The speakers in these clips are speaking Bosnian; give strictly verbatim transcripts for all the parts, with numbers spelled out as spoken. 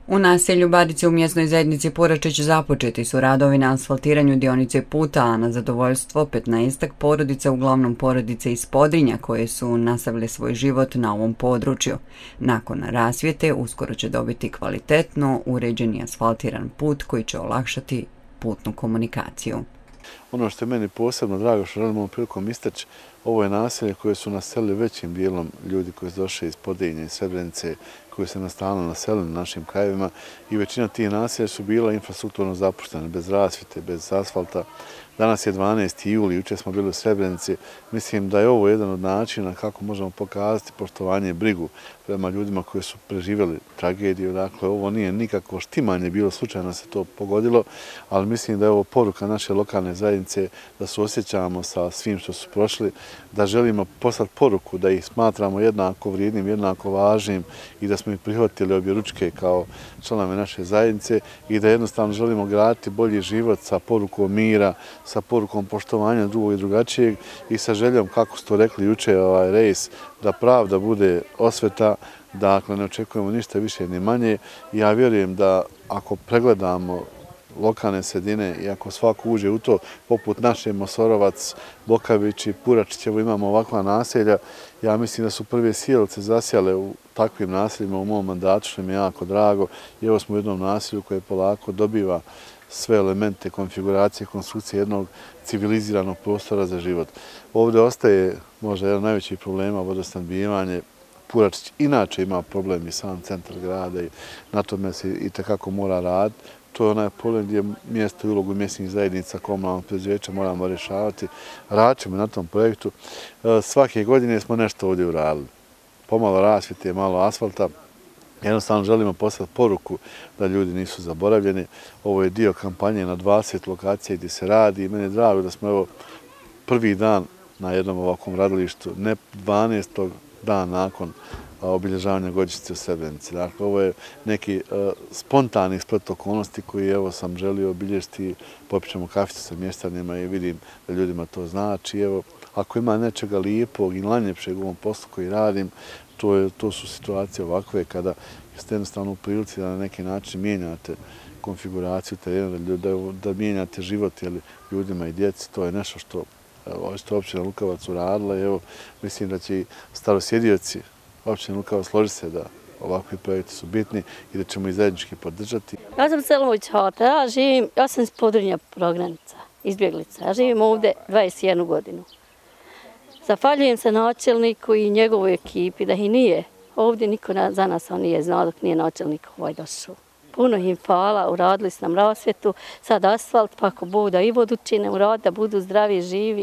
U naselju Barice u mjesnoj zajednici Puračić započeti su radovi na asfaltiranju dionice puta, a na zadovoljstvo petnaestak porodica, uglavnom porodice iz Podrinja, koje su nastavile svoj život na ovom području. Nakon rasvjete uskoro će dobiti kvalitetno uređen i asfaltiran put koji će olakšati putnu komunikaciju. Ono što je meni posebno drago što želimo ovom prilikom istaći, ovo je naselje koje su naselili većim dijelom ljudi koji su došli iz Podrinja i Srebrenice, koji se nastavno naselili na našim krajevima i većina tih naselja su bila infrastrukturno zapuštene, bez rasvjete, bez asfalta. Danas je dvanaesti juli, jučer smo bili u Srebrenici. Mislim da je ovo jedan od načina kako možemo pokazati poštovanje i brigu prema ljudima koji su preživjeli tragediju. Dakle, ovo nije nikakvo štimanje, bilo slučajno se to pogodilo, ali mislim da je ovo poruka naše lokalne zajednice da se osjećamo sa svim što su prošli, da želimo poslati poruku da ih smatramo jednako vrijednim, jednako važnim i da smo ih prihvatili objeručke kao članovi naše zajednice i da jednostavno želimo graditi bolji život sa porukom mira, sa porukom poštovanja drugog i drugačijeg i sa željom, kako ste to rekli juče, ovaj rejs, da pravda bude osveta, dakle ne očekujemo ništa više ni manje. Ja vjerujem da ako pregledamo lokalne sredine i ako svako uđe u to, poput naše Mosorovac, Bokavić i Puračićevo imamo ovakva naselja, ja mislim da su prve sjelice zasjale u takvim naseljima u mom mandatu, što mi je jako drago. I evo smo u jednom naselju koje polako dobiva sve elemente konfiguracije, konstrukcije jednog civiliziranog prostora za život. Ovdje ostaje možda jedan najveći problema, vodosnabdijevanje. Puračić inače ima problem i sam centar grada i na tome se i tekako mora raditi. To je onaj problem gdje mjesto i ulogu mjesnih zajednica, komunalnog preduzeća moramo rješavati. Radit ćemo na tom projektu. Svake godine smo nešto ovdje uradili. Pomalo rasvjete, malo asfalta. Jednostavno želimo poslati poruku da ljudi nisu zaboravljeni. Ovo je dio kampanje na dvadeset lokacija gdje se radi i meni je drago da smo evo prvi dan na jednom ovakvom radilištu, ne dvanaestog dan nakon obilježavanja godišnjice u Srebrenici. Dakle, ovo je neki uh, spontani splet okolnosti koji evo sam želio obilježiti. Popićemo kaficu sa mještanima i vidim da ljudima to znači. Evo, ako ima nečega lijepog i najljepšeg u ovom poslu koji radim, to, je, to su situacije ovakve kada ste jednostavno u prilici da na neki način mijenjate konfiguraciju terena, da, da, da mijenjate život jeli, ljudima i djeci. To je nešto što što općina Lukavac uradila i evo mislim da će i starosjedioci općine Lukavac složiti se da ovakvi projekti su bitni i da ćemo ih zajednički podržati. Ja sam Selović Hata, ja živim, ja sam iz Podrinja prognanica, izbjeglica. Ja živim ovdje dvadeset jednu godinu. Zahvaljujem se načelniku i njegovoj ekipi da ih nije. Ovdje niko za nas on nije znao dok nije načelnik ovaj došao. Puno im hvala, uradili su nam rasvjetu, sad asfalt, pa ako Bog da i vodu čine, uradi da budu zdravi, živi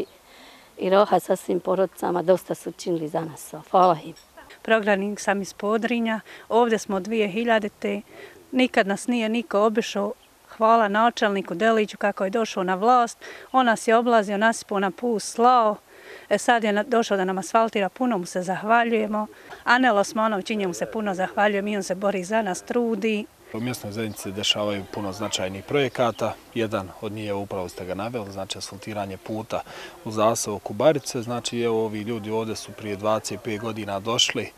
i roha sa svim porodicama, dosta su činili za nas. Hvala im. Prognanik sam iz Podrinja, ovdje smo dvije hiljadite, nikad nas nije niko obišao. Hvala načelniku Deliću kako je došao na vlast, on nas je oblazio, nasipao na put, slao. E sad je došao da nam asfaltira, puno mu se zahvaljujemo. Anel Osmanović, njemu se puno zahvaljujem i on se bori za nas, trudi. U mjesnoj zajednici dešavaju puno značajnih projekata. Jedan od njih je upravo ste ga naveli, znači asfaltiranje puta u zaseoku Barice. Znači evo ovi ljudi ovdje su prije dvadeset pet godina došli,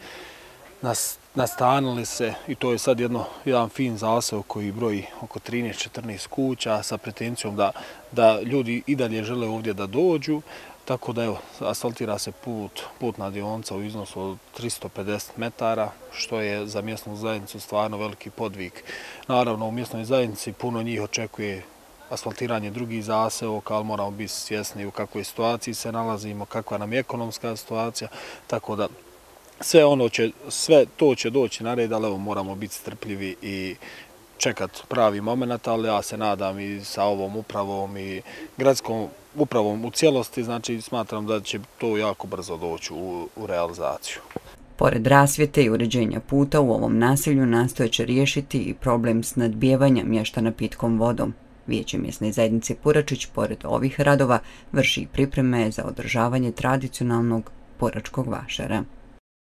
nas, nastanili se i to je sad jedno, jedan fin zaseok koji broji oko trinaest četrnaest kuća sa pretencijom da, da ljudi i dalje žele ovdje da dođu. Tako da evo, asfaltira se put, putna dionica u iznosu od tristo pedeset metara, što je za mjesnu zajednicu stvarno veliki podvig. Naravno, u mjesnoj zajednici puno njih očekuje asfaltiranje drugih zaseoka, ali moramo biti svjesni u kakvoj situaciji se nalazimo, kakva nam je ekonomska situacija, tako da sve, ono će, sve to će doći na red, ali evo, moramo biti strpljivi i čekati pravi moment, ali ja se nadam i sa ovom upravom i gradskom upravom u cijelosti, znači smatram da će to jako brzo doći u, u realizaciju. Pored rasvjete i uređenja puta u ovom naselju nastoje će riješiti i problem snadbijevanja mještana pitkom vodom. Vijeće mjesne zajednice Puračić pored ovih radova vrši pripreme za održavanje tradicionalnog puračkog vašara.